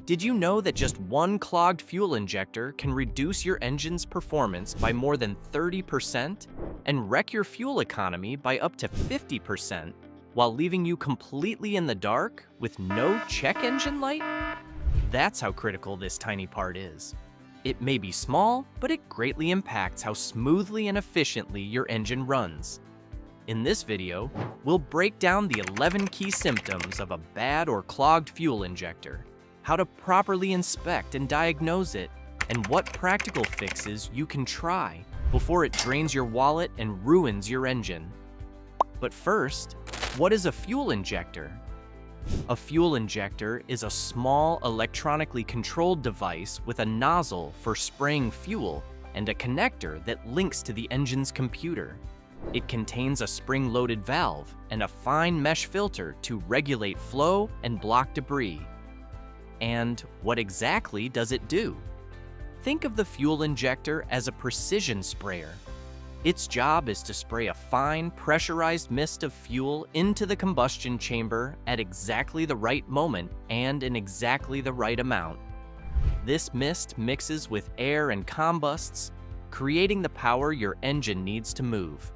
Did you know that just one clogged fuel injector can reduce your engine's performance by more than 30% and wreck your fuel economy by up to 50% while leaving you completely in the dark with no check engine light? That's how critical this tiny part is. It may be small, but it greatly impacts how smoothly and efficiently your engine runs. In this video, we'll break down the 11 key symptoms of a bad or clogged fuel injector, how to properly inspect and diagnose it, and what practical fixes you can try before it drains your wallet and ruins your engine. But first, what is a fuel injector? A fuel injector is a small, electronically controlled device with a nozzle for spraying fuel and a connector that links to the engine's computer. It contains a spring-loaded valve and a fine mesh filter to regulate flow and block debris. And what exactly does it do? Think of the fuel injector as a precision sprayer. Its job is to spray a fine, pressurized mist of fuel into the combustion chamber at exactly the right moment and in exactly the right amount. This mist mixes with air and combusts, creating the power your engine needs to move.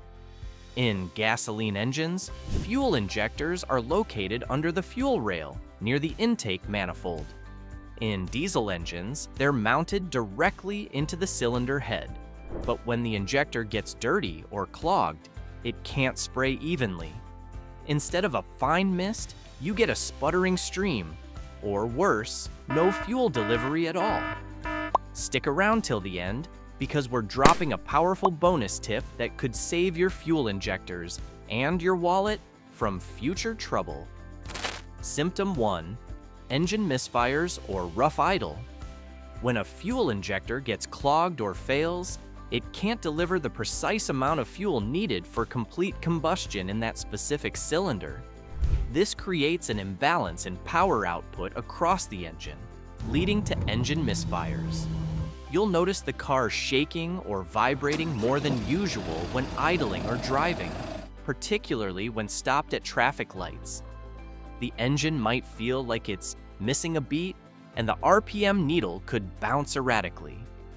In gasoline engines, fuel injectors are located under the fuel rail, near the intake manifold. In diesel engines, they're mounted directly into the cylinder head. But when the injector gets dirty or clogged, it can't spray evenly. Instead of a fine mist, you get a sputtering stream, or worse, no fuel delivery at all. Stick around till the end, because we're dropping a powerful bonus tip that could save your fuel injectors and your wallet from future trouble. Symptom 1. Engine misfires or rough idle. When a fuel injector gets clogged or fails, it can't deliver the precise amount of fuel needed for complete combustion in that specific cylinder. This creates an imbalance in power output across the engine, leading to engine misfires. You'll notice the car shaking or vibrating more than usual when idling or driving, particularly when stopped at traffic lights. The engine might feel like it's missing a beat, and the RPM needle could bounce erratically.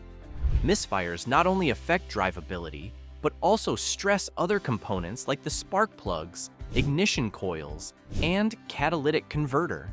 Misfires not only affect drivability, but also stress other components like the spark plugs, ignition coils, and catalytic converter.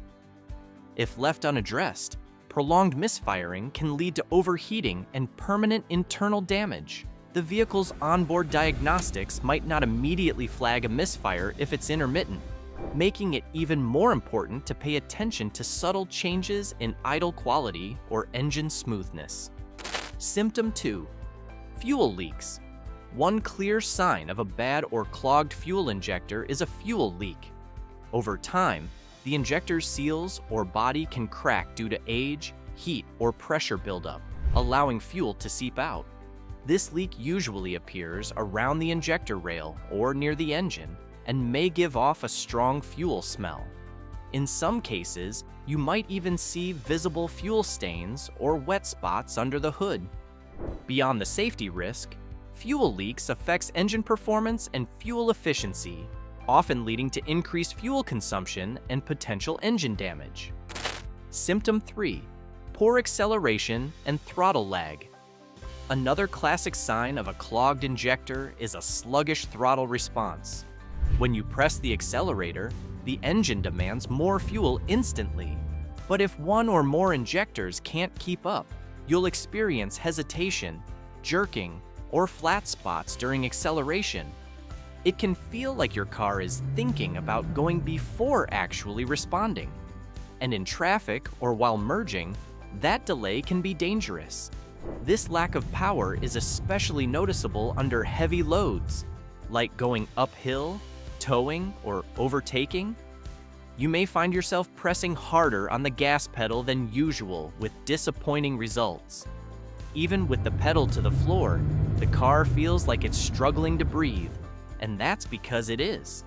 If left unaddressed, prolonged misfiring can lead to overheating and permanent internal damage. The vehicle's onboard diagnostics might not immediately flag a misfire if it's intermittent, making it even more important to pay attention to subtle changes in idle quality or engine smoothness. Symptom 2. Fuel leaks. One clear sign of a bad or clogged fuel injector is a fuel leak. Over time, the injector's seals or body can crack due to age, heat, or pressure buildup, allowing fuel to seep out. This leak usually appears around the injector rail or near the engine and may give off a strong fuel smell. In some cases, you might even see visible fuel stains or wet spots under the hood. Beyond the safety risk, fuel leaks affects engine performance and fuel efficiency, often leading to increased fuel consumption and potential engine damage. Symptom 3. Poor acceleration and throttle lag. Another classic sign of a clogged injector is a sluggish throttle response. When you press the accelerator, the engine demands more fuel instantly. But if one or more injectors can't keep up, you'll experience hesitation, jerking, or flat spots during acceleration. It can feel like your car is thinking about going before actually responding. And in traffic or while merging, that delay can be dangerous. This lack of power is especially noticeable under heavy loads, like going uphill, towing, or overtaking. You may find yourself pressing harder on the gas pedal than usual with disappointing results. Even with the pedal to the floor, the car feels like it's struggling to breathe, and that's because it is.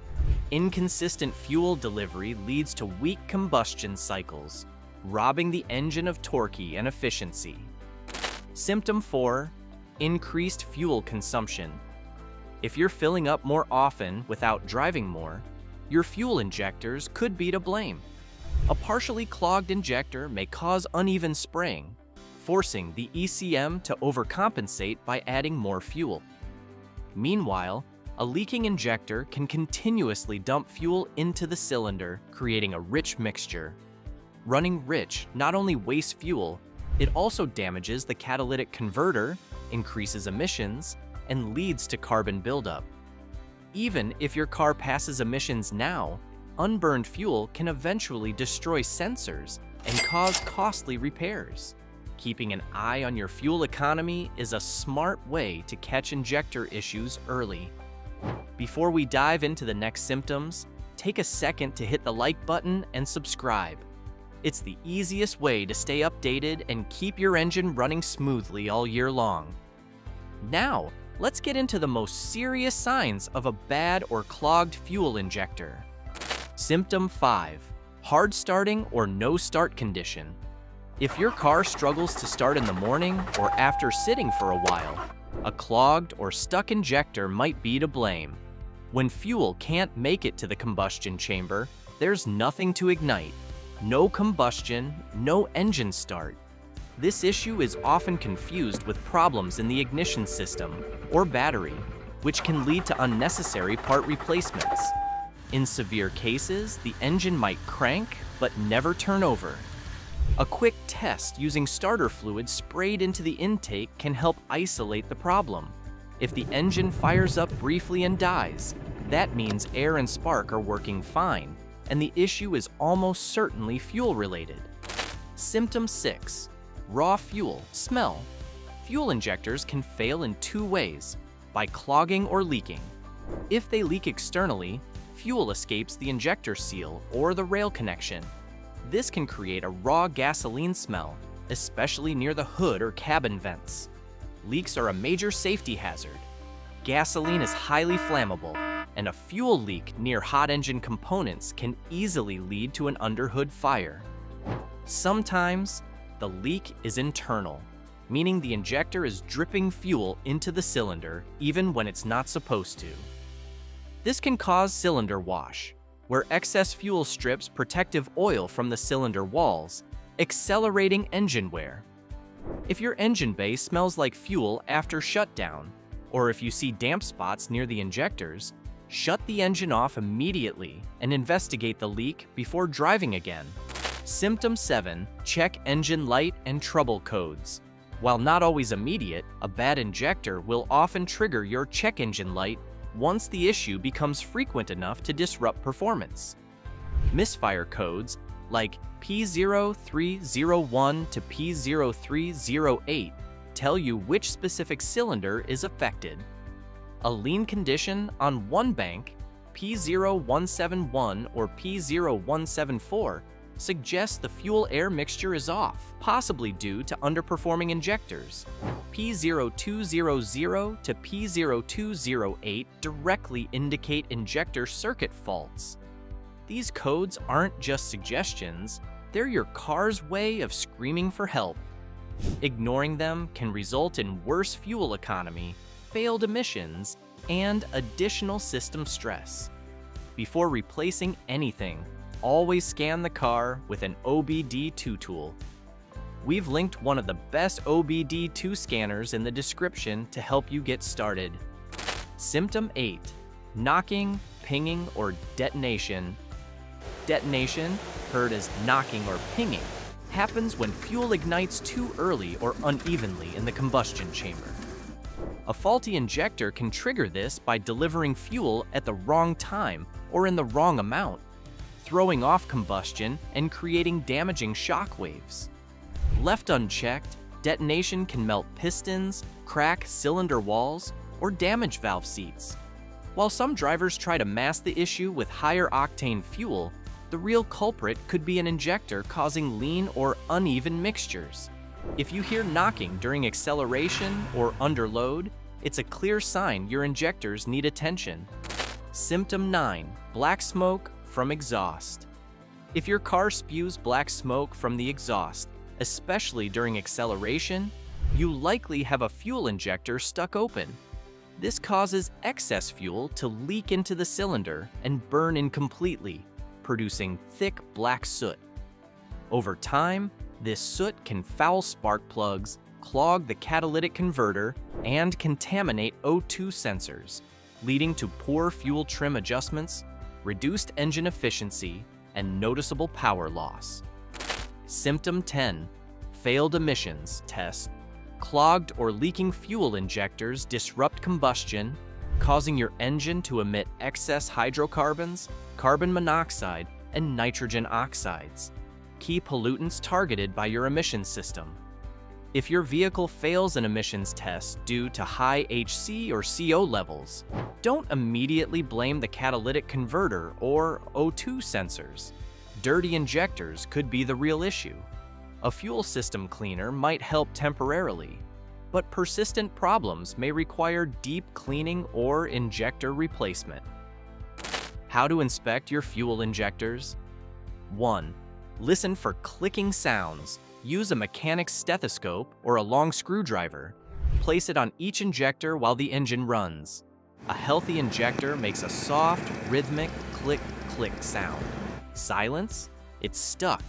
Inconsistent fuel delivery leads to weak combustion cycles, robbing the engine of torque and efficiency. Symptom 4. Increased fuel consumption. If you're filling up more often without driving more, your fuel injectors could be to blame. A partially clogged injector may cause uneven spraying, forcing the ECM to overcompensate by adding more fuel. Meanwhile, a leaking injector can continuously dump fuel into the cylinder, creating a rich mixture. Running rich not only wastes fuel, it also damages the catalytic converter, increases emissions, and leads to carbon buildup. Even if your car passes emissions now, unburned fuel can eventually destroy sensors and cause costly repairs. Keeping an eye on your fuel economy is a smart way to catch injector issues early. Before we dive into the next symptoms, take a second to hit the like button and subscribe. It's the easiest way to stay updated and keep your engine running smoothly all year long. Now, let's get into the most serious signs of a bad or clogged fuel injector. Symptom 5. Hard starting or no start condition. If your car struggles to start in the morning or after sitting for a while, a clogged or stuck injector might be to blame. When fuel can't make it to the combustion chamber, there's nothing to ignite. No combustion, no engine start. This issue is often confused with problems in the ignition system or battery, which can lead to unnecessary part replacements. In severe cases, the engine might crank but never turn over. A quick test using starter fluid sprayed into the intake can help isolate the problem. If the engine fires up briefly and dies, that means air and spark are working fine, and the issue is almost certainly fuel-related. Symptom 6. Raw fuel smell. Fuel injectors can fail in two ways: by clogging or leaking. If they leak externally, fuel escapes the injector seal or the rail connection. This can create a raw gasoline smell, especially near the hood or cabin vents. Leaks are a major safety hazard. Gasoline is highly flammable, and a fuel leak near hot engine components can easily lead to an underhood fire. Sometimes, the leak is internal, meaning the injector is dripping fuel into the cylinder even when it's not supposed to. This can cause cylinder wash, where excess fuel strips protective oil from the cylinder walls, accelerating engine wear. If your engine bay smells like fuel after shutdown, or if you see damp spots near the injectors, shut the engine off immediately and investigate the leak before driving again. Symptom 7. Check engine light and trouble codes. While not always immediate, a bad injector will often trigger your check engine light once the issue becomes frequent enough to disrupt performance. Misfire codes like P0301 to P0308 tell you which specific cylinder is affected. A lean condition on one bank, P0171 or P0174, suggests the fuel-air mixture is off, possibly due to underperforming injectors. P0200 to P0208 directly indicate injector circuit faults. These codes aren't just suggestions, they're your car's way of screaming for help. Ignoring them can result in worse fuel economy, failed emissions, and additional system stress. Before replacing anything, always scan the car with an OBD2 tool. We've linked one of the best OBD2 scanners in the description to help you get started. Symptom 8. Knocking, pinging, or detonation. Detonation, heard as knocking or pinging, happens when fuel ignites too early or unevenly in the combustion chamber. A faulty injector can trigger this by delivering fuel at the wrong time or in the wrong amount, throwing off combustion and creating damaging shock waves. Left unchecked, detonation can melt pistons, crack cylinder walls, or damage valve seats. While some drivers try to mask the issue with higher octane fuel, the real culprit could be an injector causing lean or uneven mixtures. If you hear knocking during acceleration or under load, it's a clear sign your injectors need attention. Symptom 9. Black smoke from exhaust. If your car spews black smoke from the exhaust, especially during acceleration, you likely have a fuel injector stuck open. This causes excess fuel to leak into the cylinder and burn incompletely, producing thick black soot. Over time, this soot can foul spark plugs, clog the catalytic converter, and contaminate O2 sensors, leading to poor fuel trim adjustments, reduced engine efficiency, and noticeable power loss. Symptom 10. Failed emissions test. Clogged or leaking fuel injectors disrupt combustion, causing your engine to emit excess hydrocarbons, carbon monoxide, and nitrogen oxides, key pollutants targeted by your emissions system. If your vehicle fails an emissions test due to high HC or CO levels, don't immediately blame the catalytic converter or O2 sensors. Dirty injectors could be the real issue. A fuel system cleaner might help temporarily, but persistent problems may require deep cleaning or injector replacement. How to inspect your fuel injectors? 1. Listen for clicking sounds. Use a mechanic's stethoscope or a long screwdriver. Place it on each injector while the engine runs. A healthy injector makes a soft, rhythmic click-click sound. Silence? It's stuck.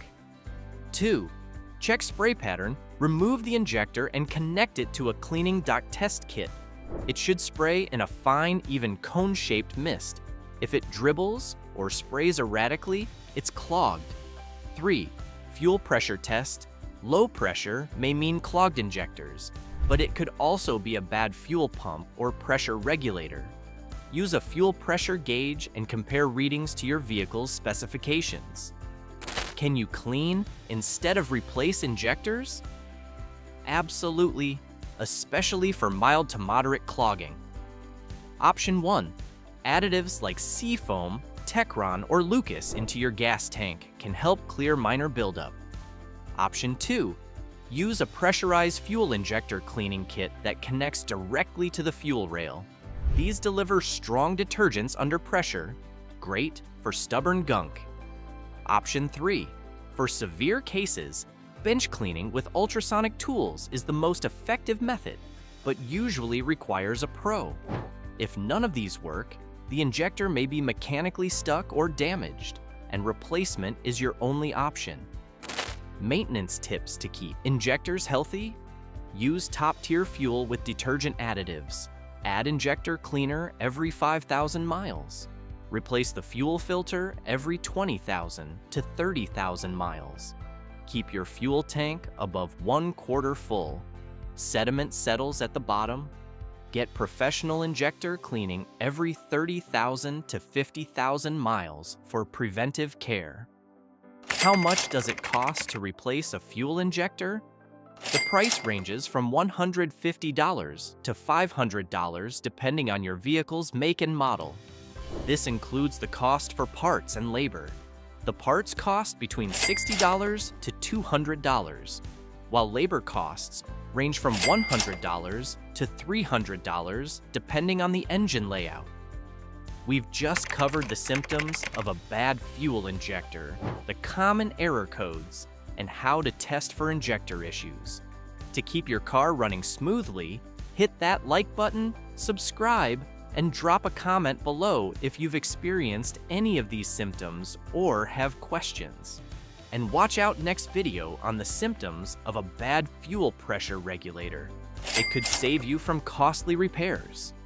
2. Check spray pattern, remove the injector, and connect it to a cleaning duct test kit. It should spray in a fine, even cone-shaped mist. If it dribbles or sprays erratically, it's clogged. 3. Fuel pressure test. Low pressure may mean clogged injectors, but it could also be a bad fuel pump or pressure regulator. Use a fuel pressure gauge and compare readings to your vehicle's specifications. Can you clean instead of replace injectors? Absolutely, especially for mild to moderate clogging. Option 1. Additives like Seafoam, Techron, or Lucas into your gas tank can help clear minor buildup. Option 2. Use a pressurized fuel injector cleaning kit that connects directly to the fuel rail. These deliver strong detergents under pressure, great for stubborn gunk. Option 3. For severe cases, bench cleaning with ultrasonic tools is the most effective method, but usually requires a pro. If none of these work, the injector may be mechanically stuck or damaged, and replacement is your only option. Maintenance tips to keep injectors healthy: use top-tier fuel with detergent additives. Add injector cleaner every 5,000 miles. Replace the fuel filter every 20,000 to 30,000 miles. Keep your fuel tank above 1/4 full. Sediment settles at the bottom. Get professional injector cleaning every 30,000 to 50,000 miles for preventive care. How much does it cost to replace a fuel injector? The price ranges from $150 to $500 depending on your vehicle's make and model. This includes the cost for parts and labor. The parts cost between $60 to $200, while labor costs range from $100 to $300 depending on the engine layout. We've just covered the symptoms of a bad fuel injector, the common error codes, and how to test for injector issues. To keep your car running smoothly, hit that like button, subscribe, and drop a comment below if you've experienced any of these symptoms or have questions. And watch out next video on the symptoms of a bad fuel pressure regulator. It could save you from costly repairs.